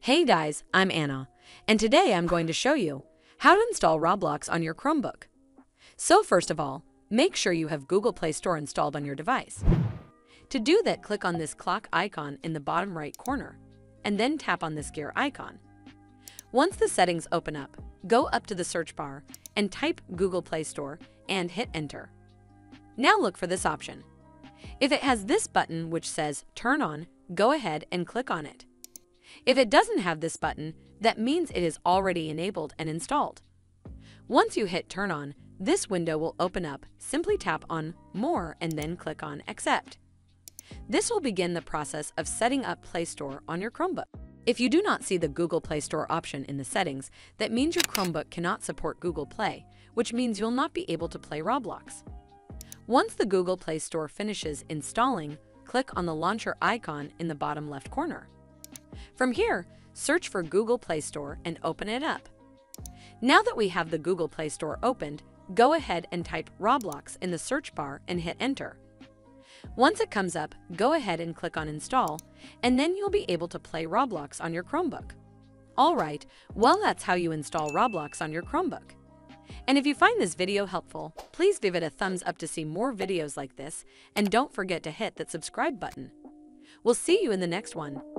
Hey guys, I'm Anna, and today I'm going to show you how to install Roblox on your Chromebook. So first of all, make sure you have Google Play Store installed on your device. To do that, click on this clock icon in the bottom right corner, and then tap on this gear icon. Once the settings open up, go up to the search bar and type Google Play Store and hit enter. Now look for this option. If it has this button which says Turn On, go ahead and click on it. If it doesn't have this button, that means it is already enabled and installed. Once you hit Turn On, this window will open up. Simply tap on More and then click on Accept. This will begin the process of setting up Play Store on your Chromebook. If you do not see the Google Play Store option in the settings, that means your Chromebook cannot support Google Play, which means you'll not be able to play Roblox. Once the Google Play Store finishes installing, click on the launcher icon in the bottom left corner. From here, search for Google Play Store and open it up. Now that we have the Google Play Store opened, go ahead and type Roblox in the search bar and hit enter. Once it comes up, go ahead and click on Install, and then you'll be able to play Roblox on your Chromebook. Alright, well that's how you install Roblox on your Chromebook. And if you find this video helpful, please give it a thumbs up to see more videos like this, and don't forget to hit that subscribe button. We'll see you in the next one.